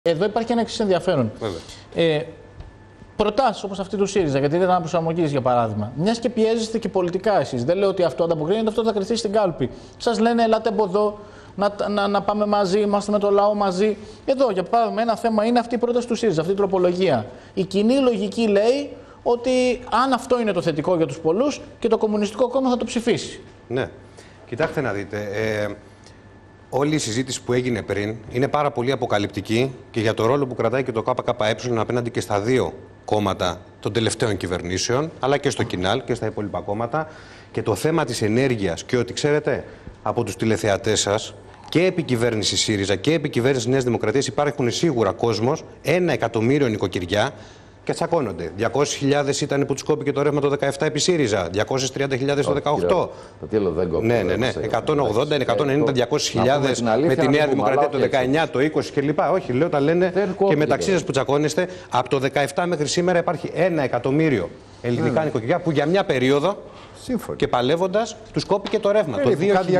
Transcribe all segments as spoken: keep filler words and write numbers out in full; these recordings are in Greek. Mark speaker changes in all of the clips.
Speaker 1: Εδώ υπάρχει ένα εξής ενδιαφέρον. Ε, Προτάσεις όπως αυτή του ΣΥΡΙΖΑ, γιατί δεν αναπροσαρμογής για παράδειγμα. Μιας και πιέζεστε και πολιτικά εσείς. Δεν λέω ότι αυτό ανταποκρίνεται, αυτό θα κρυφτεί στην κάλπη. Σας λένε, ελάτε από εδώ, να, να, να πάμε μαζί, είμαστε με το λαό μαζί. Εδώ, για παράδειγμα, ένα θέμα είναι αυτή η πρόταση του ΣΥΡΙΖΑ, αυτή η τροπολογία. Η κοινή λογική λέει ότι αν αυτό είναι το θετικό για τους πολλούς και το Κομμουνιστικό Κόμμα θα το ψηφίσει.
Speaker 2: Ναι. Κοιτάξτε να δείτε. Ε, όλη η συζήτηση που έγινε πριν είναι πάρα πολύ αποκαλυπτική και για το ρόλο που κρατάει και το ΚΚΕ απέναντι και στα δύο κόμματα των τελευταίων κυβερνήσεων, αλλά και στο Κινάλ και στα υπόλοιπα κόμματα. Και το θέμα της ενέργειας και ότι ξέρετε από τους τηλεθεατές σας και επί κυβέρνηση ΣΥΡΙΖΑ και επί κυβέρνηση Νέας Δημοκρατίας υπάρχουν σίγουρα κόσμος, ένα εκατομμύριο νοικοκυριά. Και τσακώνονται. διακόσιες χιλιάδες ήταν που τους κόπηκε το ρεύμα το δεκαεπτά επί ΣΥΡΙΖΑ, διακόσιες τριάντα χιλιάδες το δεκαοκτώ. Ναι, ναι, ναι. εκατόν ογδόντα, εκατόν ενενήντα, διακόσιες χιλιάδες με τη Νέα Δημοκρατία το δεκαεννιά, το είκοσι κλπ. Όχι, λέω τα λένε και μεταξύ σας που τσακώνεστε. Από το δεκαεπτά μέχρι σήμερα υπάρχει ένα εκατομμύριο ελληνικά νοικοκυριά που για μια περίοδο και παλεύοντας τους κόπηκε το ρεύμα. Το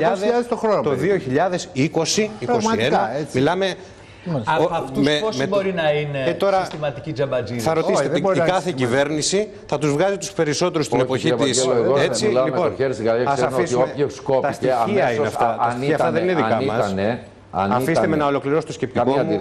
Speaker 2: δύο χιλιάδες είκοσι είκοσι ένα μιλάμε.
Speaker 3: Από αυτούς πόσοι μπορεί να είναι ε, τώρα, συστηματικοί τζαμπατζίδες.
Speaker 2: Θα ρωτήσετε, την, η κάθε κυβέρνηση θα τους βγάζει τους περισσότερους στην εποχή της. Έτσι, λοιπόν, ας αφήσουμε, τα στοιχεία είναι αυτά, τα στοιχεία αυτά δεν είναι δικά μας. Αφήστε με να ολοκληρώσω το σκεπτικό μου,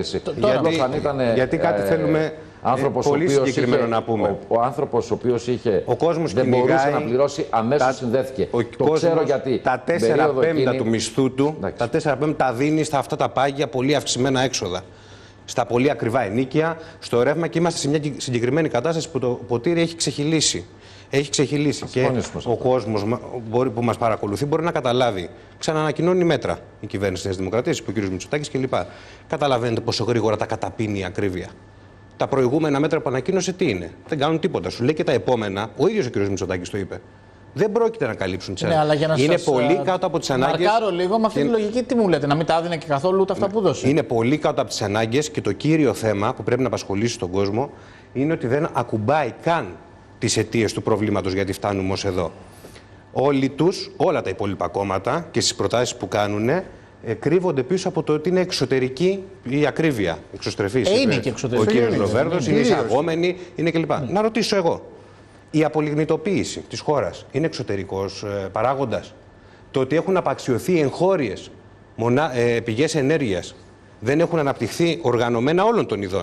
Speaker 2: γιατί κάτι θέλουμε
Speaker 4: άνθρωπος
Speaker 2: πολύ συγκεκριμένο
Speaker 4: είχε,
Speaker 2: να πούμε.
Speaker 4: Ο, ο άνθρωπος ο οποίος είχε
Speaker 2: ο κόσμος
Speaker 4: δεν
Speaker 2: κυνηγάει,
Speaker 4: μπορούσε να πληρώσει, αμέσως τα, συνδέθηκε.
Speaker 2: Ο
Speaker 4: το ξέρω γιατί.
Speaker 2: Τα τέσσερα πέμπτα του μισθού του, εντάξει, τα τέσσερα πέμπτα τα δίνει στα αυτά τα πάγια πολύ αυξημένα έξοδα. Στα πολύ ακριβά ενοίκια, στο ρεύμα και είμαστε σε μια συγκεκριμένη κατάσταση που το ποτήρι έχει ξεχυλήσει. Έχει ξεχυλήσει και ο κόσμος που μας παρακολουθεί μπορεί να καταλάβει. Ξαναανακοινώνει μέτρα η κυβέρνηση της Δημοκρατίας, ο κ. Μητσοτάκης κλπ. Καταλαβαίνετε πόσο γρήγορα τα καταπίνει η ακρίβεια. Τα προηγούμενα μέτρα που ανακοίνωσε τι είναι? Δεν κάνουν τίποτα. Σου λέει και τα επόμενα, ο ίδιος ο κ. Μητσοτάκης το είπε. Δεν πρόκειται να καλύψουν τις ανάγκες. Ναι, είναι πολύ α... κάτω από τις ανάγκες.
Speaker 1: Μαρκάρω λίγο με αυτή και... τη λογική, τι μου λέτε, να μην τα έδινε και καθόλου ούτε αυτά
Speaker 2: ναι.
Speaker 1: που δώσε.
Speaker 2: Είναι πολύ κάτω από τις ανάγκες και το κύριο θέμα που πρέπει να απασχολήσει τον κόσμο είναι ότι δεν ακουμπάει καν τις αιτίες του προβλήματος γιατί φτάνουμε ως εδώ. Όλοι τους, όλα τα υπόλοιπα κόμματα και στις προτάσεις που κάνουν, ε, κρύβονται πίσω από το ότι είναι εξωτερική η ακρίβεια. Εξωστρεφής.
Speaker 1: Ε, είναι και εξωτερική.
Speaker 2: Ο κ. Λοβέρδος είναι εισαγόμενη, είναι κλπ. Mm. Να ρωτήσω εγώ. Η απολιγνητοποίηση της χώρας είναι εξωτερικός ε, παράγοντας? Το ότι έχουν απαξιωθεί εγχώριες μονα, ε, πηγές ενέργειας, δεν έχουν αναπτυχθεί οργανωμένα όλων των ειδών.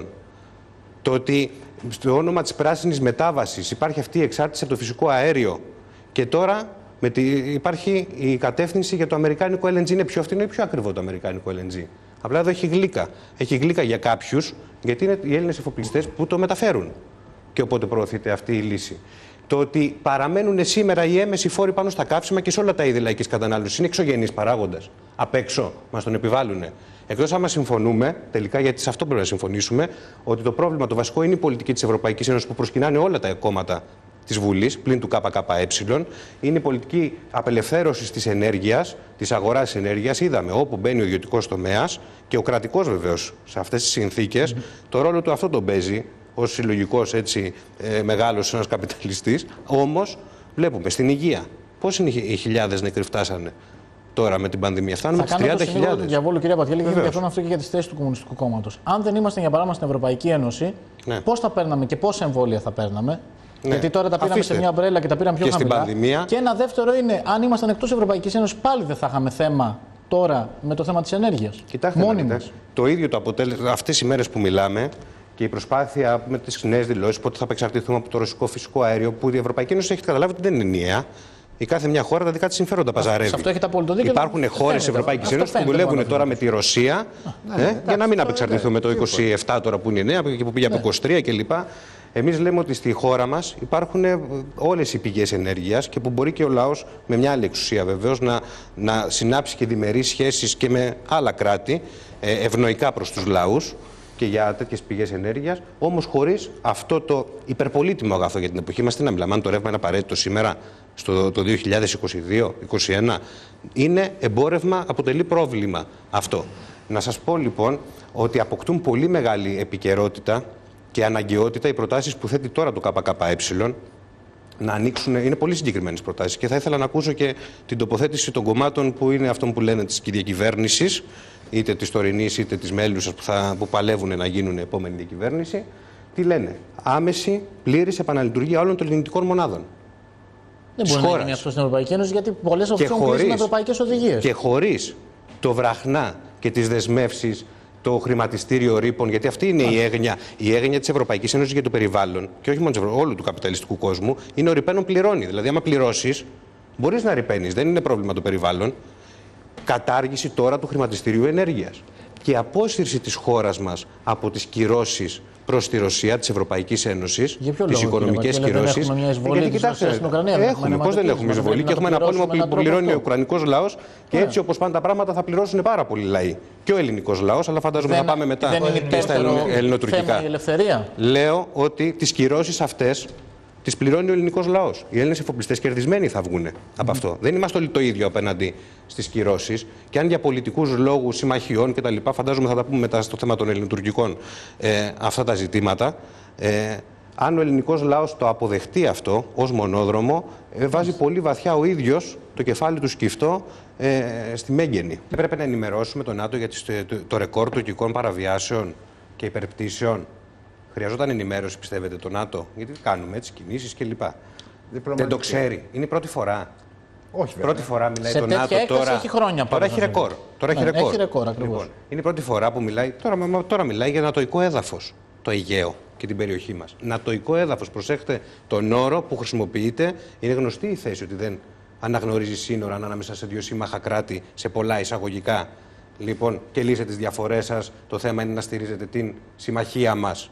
Speaker 2: Το ότι στο όνομα της πράσινης μετάβασης υπάρχει αυτή η εξάρτηση από το φυσικό αέριο και τώρα με τη, υπάρχει η κατεύθυνση για το αμερικάνικο ελ εν τζι. Είναι πιο φθηνό ή πιο ακριβό το αμερικάνικο ελ εν τζι? Απλά εδώ έχει γλύκα. Έχει γλύκα για κάποιους, γιατί είναι οι Έλληνες εφοπλιστές που το μεταφέρουν. Και οπότε προωθείται αυτή η λύση. Το ότι παραμένουν σήμερα οι έμμεσοι φόροι πάνω στα καύσιμα και σε όλα τα είδη λαϊκής κατανάλωσης είναι εξωγενής παράγοντας. Απ' έξω μας τον επιβάλλουν. Εκτός άμα συμφωνούμε, τελικά γιατί σε αυτό πρέπει να συμφωνήσουμε, ότι το πρόβλημα το βασικό είναι η πολιτική της Ευρωπαϊκής Ένωσης που προσκυνάνε όλα τα κόμματα της Βουλής, πλην του ΚΚΕ, είναι η πολιτική απελευθέρωση της ενέργειας, της αγοράς ενέργειας. Είδαμε όπου μπαίνει ο ιδιωτικός τομέας και ο κρατικός βεβαίως σε αυτές τις συνθήκες, mm. το ρόλο του αυτό τον παίζει. Ως συλλογικός έτσι ε, μεγάλος ένας καπιταλιστής, όμως βλέπουμε στην υγεία πόσοι οι χιλιάδες νεκροί φτάσανε τώρα με την πανδημία? Φτάνουμε στις τριάντα χιλιάδες. Θα κάνω το του διαβόλου, κυρία Πατιέλη, και διαφωνώ αυτό και για τις θέσεις του Κομμουνιστικού Κόμματος. Αν δεν ήμασταν για παράδειγμα στην Ευρωπαϊκή Ένωση, ναι. πώς θα παίρναμε και πόσα εμβόλια θα παίρναμε? Ναι. Γιατί τώρα τα πήραμε Αφήστε. σε μια μπρέλα και τα πήραμε πιο και χαμηλά. Στην πανδημία... Και ένα δεύτερο είναι, αν ήμασταν εκτός Ευρωπαϊκής Ένωσης, πάλι δεν θα είχαμε θέμα τώρα με το θέμα της ενέργειας. Κοιτάξτε, μόνοι μας. Το ίδιο το αποτέλεσμα αυτές οι μέρες που μιλάμε. Και η προσπάθεια με τις νέες δηλώσεις πότε θα απεξαρτηθούμε από το ρωσικό φυσικό αέριο, που η Ευρωπαϊκή Ένωση έχει καταλάβει ότι δεν είναι ενιαία. Η κάθε μια χώρα τα δικά της συμφέροντα παζαρεύει.
Speaker 1: Αυτό έχετε απόλυτο δίκιο.
Speaker 2: Υπάρχουν χώρες της Ευρωπαϊκής Ένωσης που δουλεύουν τώρα με τη Ρωσία ναι, ε, ναι, για να μην απεξαρτηθούμε με το είκοσι επτά τώρα που είναι νέα και που πήγε από είκοσι τρία κλπ. Εμείς λέμε ότι στη χώρα μας υπάρχουν όλες οι πηγές ενέργειας και που μπορεί και ο λαός με μια άλλη εξουσία βεβαίως να, να συνάψει και διμερείς σχέσεις και με άλλα κράτη ε, ευνοϊκά προς τους λαούς και για τέτοιες πηγές ενέργειας, όμως χωρίς αυτό το υπερπολίτιμο αγαθό για την εποχή μας. Τι να μιλάμε, αν το ρεύμα είναι απαραίτητο σήμερα, στο το δύο χιλιάδες είκοσι δύο είκοσι ένα, είναι εμπόρευμα, αποτελεί πρόβλημα αυτό. Να σας πω λοιπόν ότι αποκτούν πολύ μεγάλη επικαιρότητα και αναγκαιότητα οι προτάσεις που θέτει τώρα το ΚΚΕ να ανοίξουν. Είναι πολύ συγκεκριμένες προτάσεις και θα ήθελα να ακούσω και την τοποθέτηση των κομμάτων που είναι αυτό που λένε της διακυβέρνησης είτε της τωρινής είτε της μέλουσας που, θα, που παλεύουν να γίνουν επόμενη διακυβέρνηση, τι λένε? Άμεση, πλήρης επαναλειτουργία όλων των λιγνητικών μονάδων.
Speaker 1: Δεν μπορεί να γίνει αυτό στην Ευρωπαϊκή Ένωση, γιατί πολλές αυτών κλείσουν ευρωπαϊκές οδηγίες.
Speaker 2: Και χωρίς το βραχνά και τις δεσμεύσεις, το χρηματιστήριο ρήπων, γιατί αυτή είναι η έγνοια. Η έγνοια της Ευρωπαϊκής Ένωσης για το περιβάλλον, και όχι μόνο όλου του καπιταλιστικού κόσμου, είναι ο ρηπαίνων πληρώνει. Δηλαδή, άμα πληρώσεις, μπορείς να ρηπαίνεις, δεν είναι πρόβλημα το περιβάλλον. Κατάργηση τώρα του χρηματιστηρίου ενέργειας και απόσυρση της χώρας μας από τις κυρώσεις προς τη Ρωσία της Ευρωπαϊκής Ένωσης, τις οικονομικές κυρώσεις. Γιατί κοιτάξτε, έχουμε, πώς δεν έχουμε εισβολή και έχουμε ένα πόλεμο που πληρώνει ο Ουκρανικός λαός και έτσι όπως πάνε τα πράγματα θα πληρώσουν πάρα πολλοί λαοί. Και ο ελληνικός λαός, αλλά φαντάζομαι θα πάμε μετά και στα ελληνοτουρκικά. Λέω ότι τις κυρώσεις αυτές τις πληρώνει ο ελληνικός λαός. Οι Έλληνες εφοπλιστές κερδισμένοι θα βγουν από αυτό. Mm. Δεν είμαστε όλοι το ίδιο απέναντι στις κυρώσεις. Και αν για πολιτικούς λόγους, συμμαχιών κτλ., φαντάζομαι θα τα πούμε μετά στο θέμα των ελληνοτουρκικών ε, αυτά τα ζητήματα. Ε, αν ο ελληνικός λαός το αποδεχτεί αυτό ως μονόδρομο, ε, βάζει πολύ βαθιά ο ίδιος το κεφάλι του σκυφτό ε, στη μέγενη. Πρέπει να ενημερώσουμε τον ΝΑΤΟ για τις, το, το ρεκόρ τουρκικών παραβιάσεων και υπερπτήσεων. Χρειαζόταν ενημέρωση, πιστεύετε, το ΝΑΤΟ? Γιατί κάνουμε έτσι κινήσεις κλπ. Δεν το ξέρει. Είναι η πρώτη φορά.
Speaker 3: Όχι, βέβαια.
Speaker 2: Πρώτη φορά μιλάει
Speaker 1: σε
Speaker 2: το ΝΑΤΟ τώρα.
Speaker 1: Έχει χρόνια
Speaker 2: τώρα έχει ρεκόρ. Τώρα
Speaker 1: ναι,
Speaker 2: έχει ρεκόρ.
Speaker 1: Έχει ρεκόρ
Speaker 2: λοιπόν, είναι η πρώτη φορά που μιλάει. Τώρα, τώρα μιλάει για νατοϊκό έδαφος. Το Αιγαίο και την περιοχή μας. Νατοϊκό έδαφος. Προσέχτε τον όρο που χρησιμοποιείτε. Είναι γνωστή η θέση ότι δεν αναγνωρίζει σύνορα ανάμεσα σε δύο σύμμαχα κράτη, σε πολλά εισαγωγικά. Λοιπόν, και λύσετε τις διαφορές σας. Το θέμα είναι να στηρίζετε την συμμαχία μας.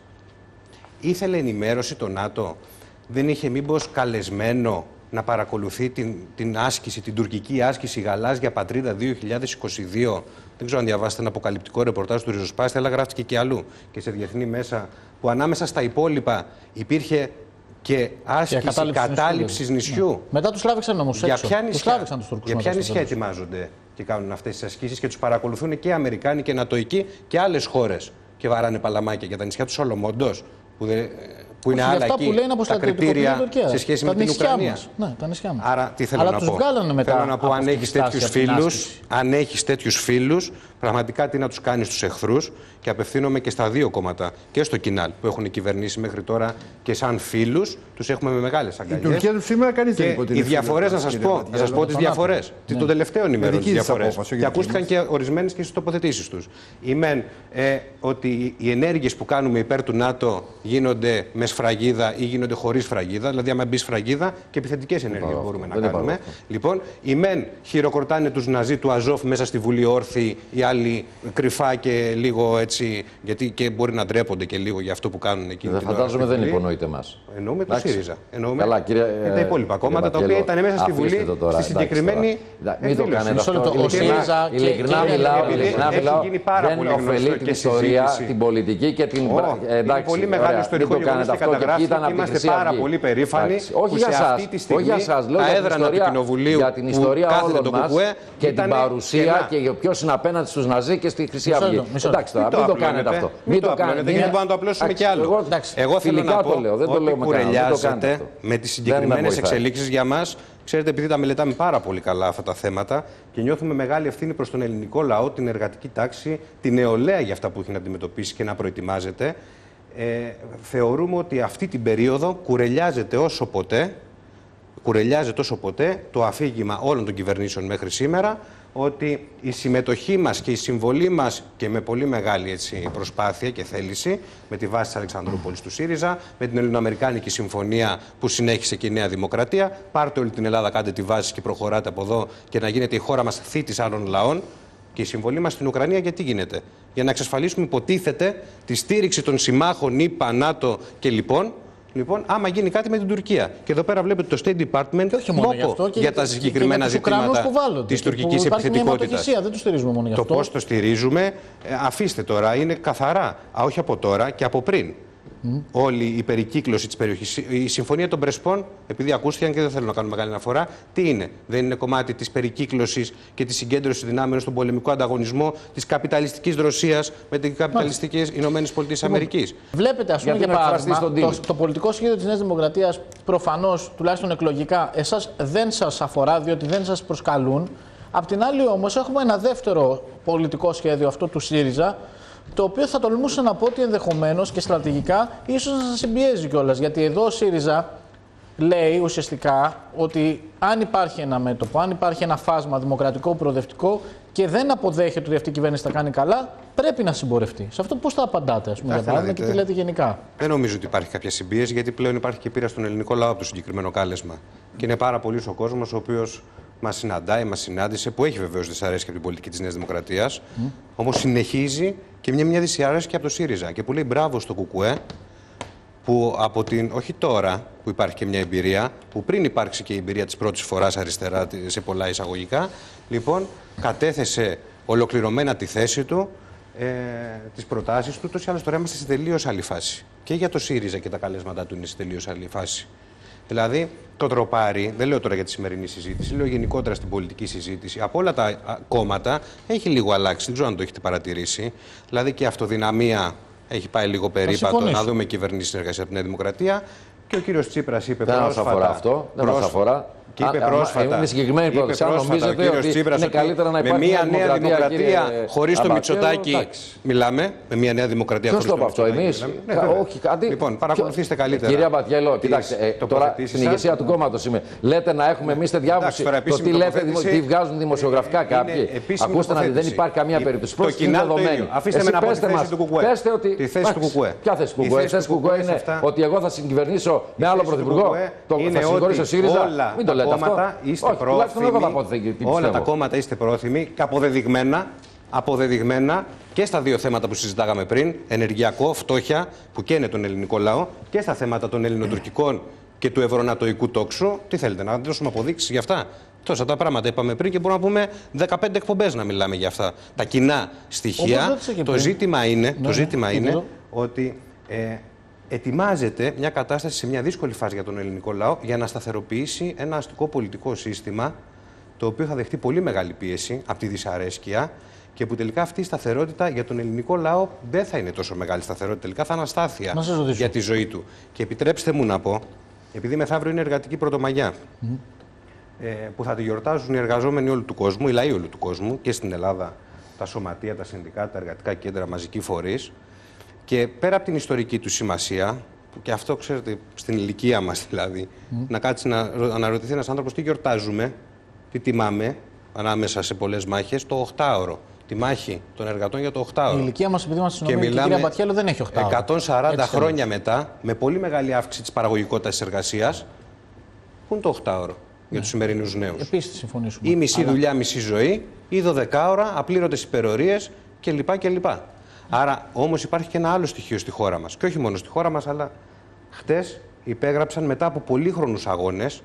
Speaker 2: Ήθελε ενημέρωση το ΝΑΤΟ? Δεν είχε μήπως καλεσμένο να παρακολουθεί την, την άσκηση, την τουρκική άσκηση Γαλάζια Πατρίδα δύο χιλιάδες είκοσι δύο? Δεν ξέρω αν διαβάσετε ένα αποκαλυπτικό ρεπορτάζ του Ριζοσπάστη, αλλά γράφτηκε και αλλού και σε διεθνή μέσα, που ανάμεσα στα υπόλοιπα υπήρχε και άσκηση κατάληψης νησιού. Ναι.
Speaker 1: Μετά τους τράβηξαν όμως έξω.
Speaker 2: Για ποια νησιά, για ποια νησιά ετοιμάζονται και κάνουν αυτές τις ασκήσεις και τους παρακολουθούν και Αμερικάνοι και Νατοικοί και άλλες χώρες και βαράνε παλαμάκια για τα νησιά του Σολομόντος, που, δε, που είναι άλλα εκεί, τα κριτήρια σε σχέση με την Ουκρανία.
Speaker 1: Ναι, τα νησιά μας.
Speaker 2: Άρα τι θέλω
Speaker 1: Αλλά
Speaker 2: να
Speaker 1: τους
Speaker 2: πω?
Speaker 1: μετά
Speaker 2: θέλω να πω, αν έχεις τέτοιους φίλους, αν έχεις τέτοιους φίλους, πραγματικά τι να τους κάνεις στους εχθρούς, και απευθύνομαι και στα δύο κόμματα, και στο Κινάλ που έχουν κυβερνήσει μέχρι τώρα, και σαν φίλους τους έχουμε με μεγάλες αγκαλιές.
Speaker 3: Η Τουρκία του σήμερα κανείς δεν
Speaker 2: υποτιμεί. Οι διαφορές, να σας πω, να σας πω τις διαφορές. Ναι. Των τελευταίων ημερών τις διαφορές. Και ακούστηκαν και ορισμένες και στις τοποθετήσεις τους. Η μεν ε, ότι οι ενέργειες που κάνουμε υπέρ του ΝΑΤΟ γίνονται με σφραγίδα ή γίνονται χωρίς σφραγίδα. Δηλαδή, άμα μπει σφραγίδα, και επιθετικές ενέργειες μπορούμε να κάνουμε. Λοιπόν, οι μεν χειροκροτάνε τους Ναζί του Αζόφ μέσα στη Βουλή όρθιοι, οι άλλοι κρυφά και λίγο έτσι, γιατί και μπορεί να ντρέπονται και λίγο για αυτό που κάνουν εκείνη την ώρα.
Speaker 4: Φαντάζομαι δεν υπονοείται μας.
Speaker 2: Εννοούμε το ΣΥΡΙΖΑ. Εννοούμε
Speaker 4: Καλά, κύριε,
Speaker 2: και τα υπόλοιπα κόμματα τα οποία ήταν μέσα στη Βουλή στη συγκεκριμένη.
Speaker 4: Μην το κάνετε αυτό. Ειλικρινά μιλάω. Δεν ωφελεί την ιστορία, την πολιτική και την.
Speaker 2: Είναι πολύ μεγάλο ιστορικό γεγονός και καταγράφει. Είμαστε πάρα πολύ περήφανοι που σε αυτή τη στιγμή τα έδρανα του Κοινοβουλίου
Speaker 4: για την ιστορία όλων μας και την παρουσία και ποιος είναι απέναντι στους Ναζί και στη Χρυσή Αυγή. Εντάξει τώρα, μην το κάνετε αυτό.
Speaker 2: Μην το κάνετε, γιατί μπορούμε να το απλώσουμε κι άλλο. Εγώ θέλω να πω ότι κουρελιάζεται με τις συγκεκριμένες εξελίξεις για μας. Ξέρετε, επειδή τα μελετάμε πάρα πολύ καλά αυτά τα θέματα και νιώθουμε μεγάλη ευθύνη προς τον ελληνικό λαό, την εργατική τάξη, την νεολαία για αυτά που έχει να αντιμετωπίσει και να προετοιμάζεται, ε, θεωρούμε ότι αυτή την περίοδο κουρελιάζεται όσο ποτέ, κουρελιάζεται όσο ποτέ το αφήγημα όλων των κυβερνήσεων μέχρι σήμερα, ότι η συμμετοχή μας και η συμβολή μας, και με πολύ μεγάλη έτσι, προσπάθεια και θέληση, με τη βάση της Αλεξανδρούπολης του ΣΥΡΙΖΑ, με την Ελληνοαμερικάνικη Συμφωνία που συνέχισε και η Νέα Δημοκρατία, πάρτε όλη την Ελλάδα, κάντε τη βάση και προχωράτε από εδώ, και να γίνεται η χώρα μας θήτης άλλων λαών. Και η συμβολή μας στην Ουκρανία γιατί γίνεται? Για να εξασφαλίσουμε, υποτίθεται, τη στήριξη των συμμάχων ΗΠΑ, ΝΑΤΟ και λοιπόν. Λοιπόν, άμα γίνει κάτι με την Τουρκία. Και εδώ πέρα βλέπετε το State Department μόπο για τα συγκεκριμένα ζητήματα της τουρκικής επιθετικότητας.
Speaker 1: Δεν το στηρίζουμε μόνο γι'
Speaker 2: αυτό.
Speaker 1: Το
Speaker 2: πώς το στηρίζουμε, ε, αφήστε τώρα, είναι καθαρά. Α, όχι από τώρα και από πριν. Mm. Όλη η περικύκλωση της περιοχής. Η Συμφωνία των Πρεσπών, επειδή ακούστηκαν και δεν θέλω να κάνω μεγάλη αναφορά, τι είναι? Δεν είναι κομμάτι της περικύκλωσης και της συγκέντρωσης δυνάμεων στον πολεμικό ανταγωνισμό της καπιταλιστικής Ρωσίας με τις καπιταλιστικές Ηνωμένες Πολιτείες Αμερικής?
Speaker 1: Βλέπετε, ας πούμε, για παράδειγμα, το, το πολιτικό σχέδιο της Νέας Δημοκρατίας, προφανώς, τουλάχιστον εκλογικά, εσάς δεν σας αφορά, διότι δεν σας προσκαλούν. Απ' την άλλη όμως έχουμε ένα δεύτερο πολιτικό σχέδιο, αυτό του ΣΥΡΙΖΑ, το οποίο θα τολμούσα να πω ότι ενδεχομένως και στρατηγικά ίσως να σας συμπιέζει κιόλας. Γιατί εδώ ο ΣΥΡΙΖΑ λέει ουσιαστικά ότι αν υπάρχει ένα μέτωπο, αν υπάρχει ένα φάσμα δημοκρατικό, προοδευτικό και δεν αποδέχεται ότι αυτή η κυβέρνηση θα κάνει καλά, πρέπει να συμπορευτεί. Σε αυτό πώς θα απαντάτε, ας πούμε, για παράδειγμα, και τι λέτε γενικά?
Speaker 2: Δεν νομίζω ότι υπάρχει κάποια συμπίεση, γιατί πλέον υπάρχει και πείρα στον ελληνικό λαό από το συγκεκριμένο κάλεσμα. Και είναι πάρα πολύ ο κόσμος ο οποίος μας συναντάει, μας συνάντησε, που έχει βεβαίως δυσαρέσκεια από την πολιτική της Νέας Δημοκρατίας, mm. όμως συνεχίζει και μια, μια δυσαρέσκεια από το ΣΥΡΙΖΑ. Και που λέει μπράβο στο ΚΚΕ, που από την, όχι τώρα που υπάρχει και μια εμπειρία, που πριν υπάρξει και η εμπειρία της πρώτης φοράς αριστερά σε πολλά εισαγωγικά, λοιπόν, κατέθεσε ολοκληρωμένα τη θέση του, ε, τις προτάσεις του, τόσο άλλως τώρα είμαστε σε τελείως άλλη φάση. Και για το ΣΥΡΙΖΑ και τα καλέσματά του είναι σε τελείως άλλη φάση. Δηλαδή, το τροπάρι, δεν λέω τώρα για τη σημερινή συζήτηση, λέω γενικότερα στην πολιτική συζήτηση, από όλα τα κόμματα έχει λίγο αλλάξει, δεν ξέρω αν το έχετε παρατηρήσει. Δηλαδή και η αυτοδυναμία έχει πάει λίγο περίπατο, να δούμε κυβερνήσει συνεργασία από τη Νέα Δημοκρατία. Και ο κύριος Τσίπρας είπε πρόσφατα.
Speaker 4: Δεν μας αφορά αυτό. Δεν μας αφορά.
Speaker 2: Και είπε πρόσφατα.
Speaker 4: Είναι συγκεκριμένη πρόταση. Αν νομίζετε ότι
Speaker 2: Τσίπρας,
Speaker 4: είναι καλύτερα να υπάρχει
Speaker 2: με μια νέα δημοκρατία χωρίς το Μητσοτάκη. Μιλάμε. Με μια νέα δημοκρατία χωρίς το Μητσοτάκη.
Speaker 4: Ποιος το είπε αυτό, εμείς? Όχι, κάτι.
Speaker 2: Λοιπόν, παρακολουθήστε καλύτερα.
Speaker 4: Κυρία Μπατιέλο, κοιτάξτε, τώρα στην ηγεσία του κόμματος είμαι. Λέτε να έχουμε εμείς τη διάβαση. Το τι λέτε, τι βγάζουν δημοσιογραφικά κάποιοι. Ακούστε να δεν υπάρχει καμία περίπτωση. Πώς είναι δεδομένη.
Speaker 2: Αφήστε με να πω τη θέση του ΚΚΕ.
Speaker 4: Πέστε ότι.
Speaker 2: Τη θέση του ΚΚΕ.
Speaker 4: Ποια θέση του ΚΚΕ? Η θέση του ΚΚΕ είναι ότι εγώ θα συγκυβερνήσω με άλλο πρωθυπουργό. Θα συγχωρήσω ο ΣΥΡΙΖΑ. Μην το λέτε αυτό.
Speaker 2: Είστε πρόθυμοι, όλα τα κόμματα είστε πρόθυμοι, αποδεδειγμένα, αποδεδειγμένα και στα δύο θέματα που συζητάγαμε πριν, ενεργειακό, φτώχεια, που καίνε τον ελληνικό λαό, και στα θέματα των ελληνοτουρκικών και του ευρωνατοϊκού τόξου. Τι θέλετε, να δώσουμε αποδείξεις για αυτά? Τόσα τα πράγματα είπαμε πριν και μπορούμε να πούμε δεκαπέντε εκπομπές να μιλάμε για αυτά. Τα κοινά στοιχεία. Το ζήτημα είναι, ναι, το ζήτημα ναι, είναι ναι. ότι ε, ετοιμάζεται μια κατάσταση σε μια δύσκολη φάση για τον ελληνικό λαό για να σταθεροποιήσει ένα αστικό πολιτικό σύστημα το οποίο θα δεχτεί πολύ μεγάλη πίεση από τη δυσαρέσκεια και που τελικά αυτή η σταθερότητα για τον ελληνικό λαό δεν θα είναι τόσο μεγάλη σταθερότητα, τελικά θα είναι αστάθεια για τη ζωή του. Και επιτρέψτε μου να πω, επειδή μεθαύριο είναι εργατική Πρωτομαγιά, mm. ε, που θα τη γιορτάζουν οι εργαζόμενοι όλου του κόσμου, οι λαοί όλου του κόσμου και στην Ελλάδα, τα σωματεία, τα συνδικάτα, τα εργατικά κέντρα, μαζικοί φορείς. Και πέρα από την ιστορική του σημασία, που και αυτό ξέρετε στην ηλικία μας δηλαδή, mm. να κάτσει να αναρωτηθεί ένας άνθρωπος τι γιορτάζουμε, τι τιμάμε, ανάμεσα σε πολλές μάχες, το οχτάωρο. Τη μάχη των εργατών για το οχτάωρο.
Speaker 1: Η ηλικία μας, επειδή μας συνομιλεί, η κυρία Μπατιέλο δεν έχει οχτάωρο.
Speaker 2: εκατόν σαράντα Έτσι χρόνια είναι. μετά, με πολύ μεγάλη αύξηση της παραγωγικότητας της εργασίας, πού είναι το οχτάωρο ναι. για τους σημερινούς νέους?
Speaker 1: Επίσης θα συμφωνήσουμε.
Speaker 2: Ή μισή Αλλά... δουλειά, μισή ζωή, ή δωδεκάωρα, απλήρωτες υπερορίες κλπ. κλπ. Άρα όμως υπάρχει και ένα άλλο στοιχείο στη χώρα μας. Και όχι μόνο στη χώρα μας, αλλά χτες υπέγραψαν μετά από πολύχρονους αγώνες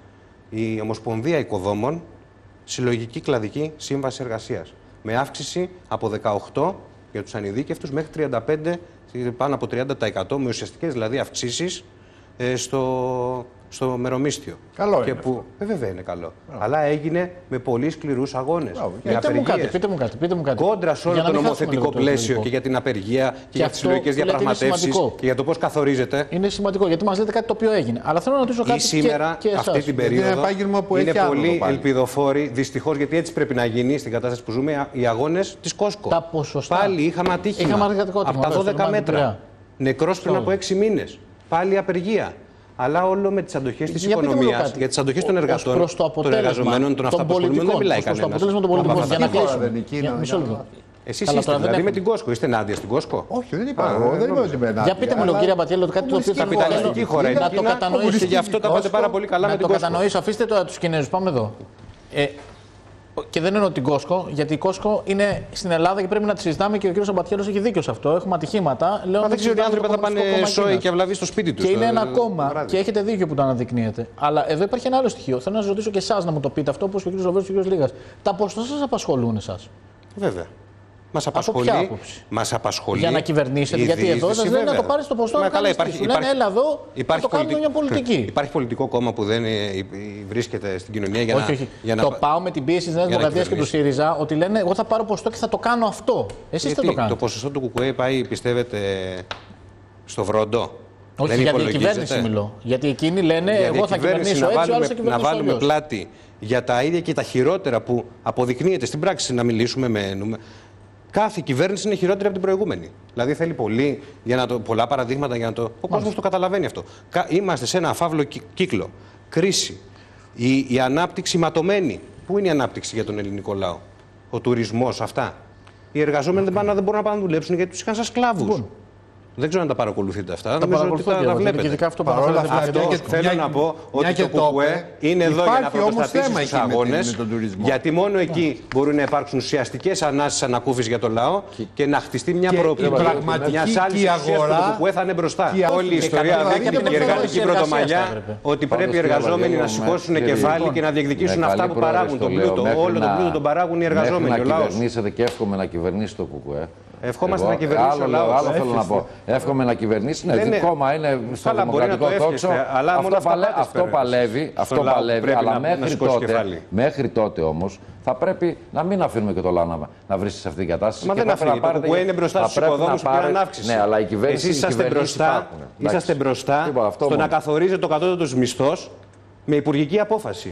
Speaker 2: η Ομοσπονδία Οικοδόμων συλλογική κλαδική σύμβαση εργασίας. Με αύξηση από δεκαοκτώ για τους ανειδίκευτους μέχρι τριάντα πέντε, πάνω από τριάντα τοις εκατό, με ουσιαστικές δηλαδή αυξήσεις ε, στο, στο μερομίσθιο.
Speaker 5: Καλό
Speaker 2: και
Speaker 5: είναι
Speaker 2: που, ε, βέβαια είναι καλό. Μπράβο. Αλλά έγινε με πολύ σκληρούς αγώνες.
Speaker 1: Πείτε μου, κάτι, πείτε μου κάτι, πείτε μου κάτι.
Speaker 2: Κόντρα σε όλο το νομοθετικό πλαίσιο και, και για την απεργία και, και για τις συλλογικές διαπραγματεύσεις και για το πώς καθορίζεται.
Speaker 1: Είναι σημαντικό γιατί μας λέτε κάτι το οποίο έγινε. Αλλά θέλω να ρωτήσω κάτι.
Speaker 2: Ή σήμερα,
Speaker 1: και, και
Speaker 2: αυτή την περίοδο, είναι, είναι πολύ ελπιδοφόροι, δυστυχώς, γιατί έτσι πρέπει να γίνει στην κατάσταση που ζούμε, οι αγώνες της Κόσκο.
Speaker 1: Τα ποσοστά.
Speaker 2: Πάλι είχαμε ατύχημα από τα δώδεκα μέτρα. Νεκρός πριν από έξι μήνες. Πάλι απεργία. Αλλά όλο με τις αντοχές της οικονομίας, για τις αντοχές των εργατών, των εργαζομένων, των αυταπασχολούμενων δεν μιλάει κανένας.
Speaker 1: Το αποτέλεσμα των πολιτικών. Για να κλείσουμε.
Speaker 5: Μισό λεπτό.
Speaker 2: Εσείς είστε δηλαδή με την Κόσκο, είστε ενάντια στην Κόσκο?
Speaker 5: Όχι, δεν είπα εγώ, δεν είμαι ότι είμαι ενάντια.
Speaker 1: Για πείτε μου, κύριε Μπατιέλο, κάτι το οποίο
Speaker 2: καπιταλιστική χώρα είναι
Speaker 1: να το κατανοήσω.
Speaker 2: Και γι' αυτό τα πάτε πάρα πολύ καλά με την Κόσκο.
Speaker 1: Να το κατανοήσω, αφήστε τώρα τους Κινέζους, πάμε εδώ. Και δεν εννοώ την Κόσκο, γιατί η Κόσκο είναι στην Ελλάδα και πρέπει να τη συζητάμε και ο κ. Αμπατιέλος έχει δίκιο σε αυτό. Έχουμε ατυχήματα.
Speaker 2: Λέω, δεν ξέρω ότι οι άνθρωποι θα πάνε σόι και αυλαβή στο σπίτι τους.
Speaker 1: Και είναι ένα κόμμα. Και έχετε δίκιο που το αναδεικνύετε. Αλλά εδώ υπάρχει ένα άλλο στοιχείο. Θέλω να σας ρωτήσω και εσάς να μου το πείτε αυτό, όπως και ο κ. Ζοβέρος και ο κ. Λίγας. Τα ποσοστά σας απασχολούν εσάς?
Speaker 2: Βέβαια. Μας απασχολεί, μας απασχολεί.
Speaker 1: Για να κυβερνήσετε, γιατί εδώ σας λένε να το πάρεις στο ποσοστό. Να κάνεις υπάρχει, λένε έλα εδώ, να το κάνουμε μια πολιτική.
Speaker 2: Υπάρχει πολιτικό κόμμα που δεν βρίσκεται στην κοινωνία για να.
Speaker 1: Όχι, όχι. Για να... Το πάω με την πίεση της Νέας Δημοκρατίας και του ΣΥΡΙΖΑ ότι λένε εγώ θα πάρω ποσοστό και θα το κάνω αυτό. Εσείς δεν το κάνετε.
Speaker 2: Το ποσοστό του ΚΚΕ πάει, πιστεύετε, στο βρόντο?
Speaker 1: Όχι,
Speaker 2: δεν
Speaker 1: για την κυβέρνηση μιλώ. Γιατί εκείνοι λένε,
Speaker 2: για
Speaker 1: εγώ θα κυβερνήσω έτσι,
Speaker 2: βάλουμε,
Speaker 1: άλλος θα κυβερνήσω
Speaker 2: να βάλουμε
Speaker 1: αλλιώς.
Speaker 2: πλάτη για τα ίδια και τα χειρότερα που αποδεικνύεται στην πράξη, να μιλήσουμε με νούμερα. Κάθε κυβέρνηση είναι χειρότερη από την προηγούμενη. Δηλαδή θέλει πολύ, για να το, πολλά παραδείγματα για να το. Ο κόσμος το καταλαβαίνει αυτό. Είμαστε σε ένα φαύλο κύκλο. Κρίση. Η, η ανάπτυξη ματωμένη. Πού είναι η ανάπτυξη για τον ελληνικό λαό? Ο τουρισμός, αυτά. Οι εργαζόμενοι δεν, πάνε, δεν μπορούν να πάνε να δουλέψουν γιατί τους είχαν σαν σκλάβους. Δεν ξέρω αν τα παρακολουθείτε αυτά.
Speaker 1: Τα
Speaker 2: Νομίζω ότι τα, τα βλέπετε.
Speaker 1: Και αυτό
Speaker 2: που αυτό, αυτό θέλω μια, να πω ότι το ΚΚΕ είναι εδώ για να πρωτοστατήσει στους αγώνες. Γιατί μόνο εκεί μπορούν να υπάρξουν ουσιαστικές ανάσεις ανακούφισης για το λαό και, και να χτιστεί μια προοπτική. Μια άλλη αγορά που το ΚΚΕ θα είναι μπροστά. Όλη η ιστορία δείχνει η εργατική πρωτομαγιά ότι πρέπει οι εργαζόμενοι να σηκώσουν κεφάλι και να διεκδικήσουν αυτά που παράγουν τον πλούτο. Όλο τον πλούτο τον παράγουν οι εργαζόμενοι.
Speaker 4: Και εύχομαι να κυβερνήσει το ΚΚΕ.
Speaker 2: Ευχόμαστε να κυβερνήσει ο λαός.
Speaker 4: Άλλο θέλω να πω. Εύχομαι να κυβερνήσει. Ναι, είναι κόμμα, είναι στο δημοκρατικό τόξο. Αυτό, παλε, αυτό παλεύει, αυτό παλεύει αλλά να, μέχρι, να τότε, μέχρι τότε όμως θα πρέπει να μην αφήνουμε και το λαό να, να βρίσκει σε αυτή την κατάσταση.
Speaker 2: Μα δεν αφήνει. Το ΚΚΕ είναι μπροστά στους οικοδόμους που πήραν αύξηση.
Speaker 4: Ναι, αλλά η κυβέρνηση.
Speaker 2: Εσείς είσαστε μπροστά, είσαστε μπροστά στο να καθορίζεται το κατώτατος μισθός με υπουργική απόφαση.